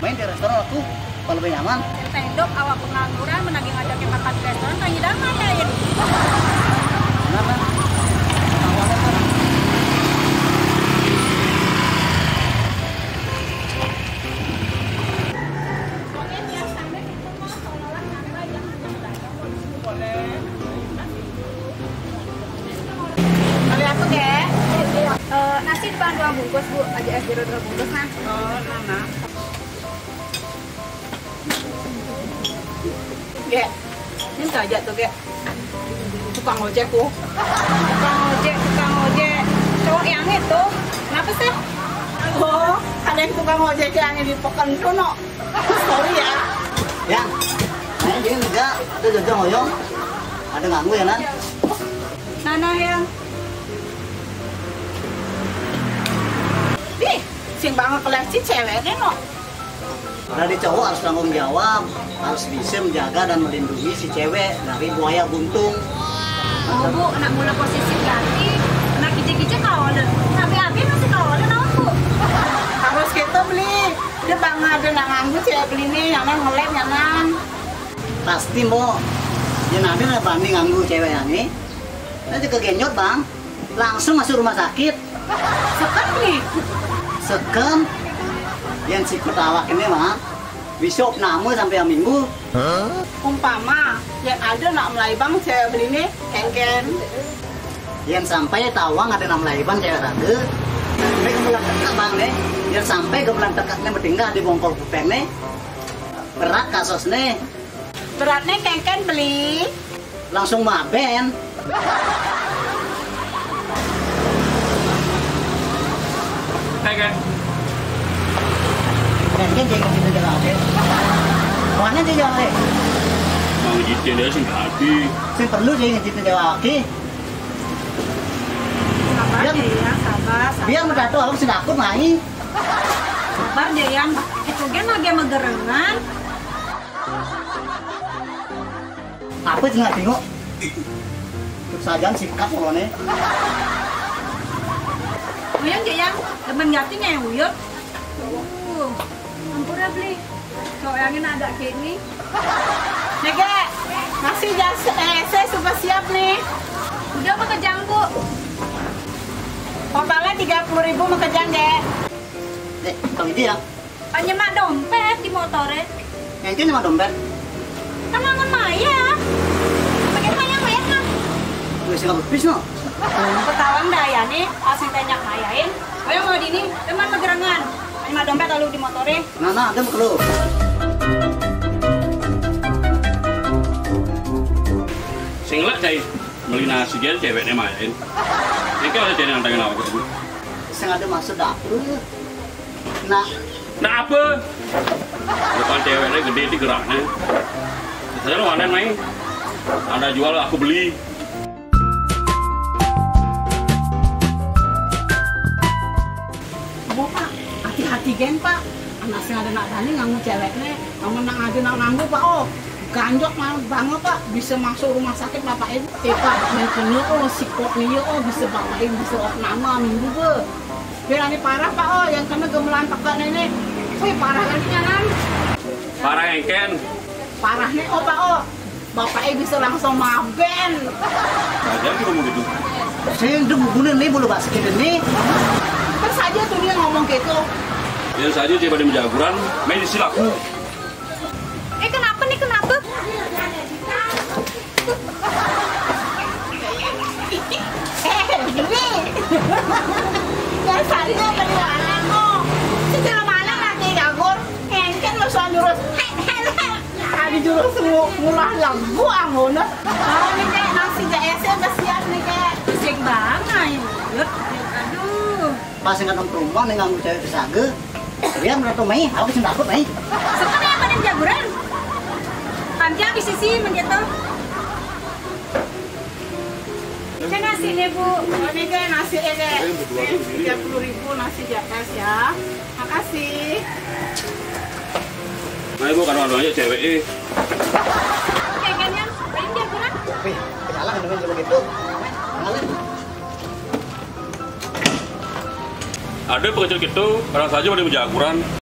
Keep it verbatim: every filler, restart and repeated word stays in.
main di restoran aku kalau lebih nyaman. Tendok awak pengangguran menagih ngajakin makan di restoran kayak hidangan ya ini. Kenapa? Kali aku deh. Uh, nasi depan dua bungkus bu, aja es jeruk dua bungkus nah. Oh, Nana. Ge, ini aja tuh Ge. Tukang ojek ku. Tukang ojek, tukang ojek. Cowok yang itu, kenapa sih? Oh, ada yang tukang ojek yang di Pekan Kuno. Sorry ya. Ya, main jadi enggak, ada jojo ngoyong, ada ganggu ya nan? Nana yang. Ih, sing banget koleksi ceweknya no. Dari cowok harus tanggung jawab, harus bisa menjaga dan melindungi si cewek dari buaya buntung. Oh bu, anak mula posisi ganti, anak kicik-kicik kawalan, tapi-tapi masih kawalan tau bu. Harus kita beli. Dia bang ada nang nganggu cewek beli nih, nyaman ngelem nyaman. Pasti mau, ya nanti ada banding ganggu cewek yang ini. Nanti kegenyot bang, langsung masuk rumah sakit. Sekarang nih. Sekem, yang si petawak ini mah, besok namu sampai yang minggu. Umpama yang ada nak melai bang cewek beli nih, ken-ken. Yang sampai tawang ada enam laiban cewek rage. Sampai ke bulan tekak bang nih, yang sampai ke bulan tekaknya bertinggal di bongkol kupeng nih. Berat kasus nih, Beratnya ken-ken beli. langsung maben. Hai kan? Mungkin jangan kita jalan deh. Mana dia jalan deh? Mau ngejitin dia sih nggak ada. Saya perlu jangan kita jalan lagi. Sabar Biar- deh ya, sabar, sabar. Biar mendato aku sudah akut main. Sabar deh yang, itu kan lagi megerengan. Apa sih nggak tengok? Sajan sikap loh nih. Uyang deh yang, temen gating yang uyut. Uh, ampura beli. Cowok yang ini ada kayak ini. Nege, nasi jas, eh, saya sudah siap nih. Udah mau kejang bu. Totalnya tiga puluh ribu mau kejang deh. Eh, kalau itu ya, Penyemak dompet di motornya. yang itu cuma dompet. Kan mangan Maya. Pakai Maya Maya kan. Gue sih nggak berpis no. Ketahuan dah ya nih, asing tanya mayain. Oh yang mau di ini, teman megerengan. Penyemak dompet lalu di motornya. Nah, nah, ada mau keluar. Singlet cai, beli nasi dia ceweknya main. Ini kan ada yang tangan awak gitu. Saya ada maksud dapur. Nah, Nah apa? Depan ceweknya gede di geraknya. Saya lu mana main? Anda jual aku beli. Bu Pak, hati-hati gen Pak. Anak sing ada nak dani nganggu ceweknya, nganggu nang ada nang nganggu Pak. Oh, ganjok mah banget Pak, bisa masuk rumah sakit Bapak Ibu. Eh Pak, yang punya oh sikot nih oh bisa Bapak Ibu bisa op nama minggu be. Biar ini parah Pak oh, yang kena gemelan tekak nenek. Wih parah kan nyanan. Parah yang ken. Parah nih oh Pak oh. Bapak Ibu bisa langsung maben. Saja gitu mau gitu. saya udah bulan nih bulu basket ini. Kan saja tuh dia ngomong gitu. Yang saja dia pada menjaguran, main silaku. Eh kenapa nih kenapa? Eh, gini. Dasarnya bagaimana kok? Secara mana nanti jagur? Enten lo soal jurus. Ada jurus mulai lagu anggono. Oh, ini kayak nasi jaese udah siap nih kayak. Sing banget yut. Aduh. Pas nggak nonton rumah nih nganggu cewek kesage. Biar mendato main, aku sih takut main. Sekarang yang pada jaguran. Panjang di sisi menjatuh. Ini nasinya bu. Oh, ini kayak nasi ya kayak tiga puluh ribu nasi jakas ya. Makasih. Nah ibu karena aja cewek eh. Kayaknya, pengen jaguran. Wih, kenalan kan dengan begitu. Kenalan. Ada pengecil gitu, orang saja pada menjaguran.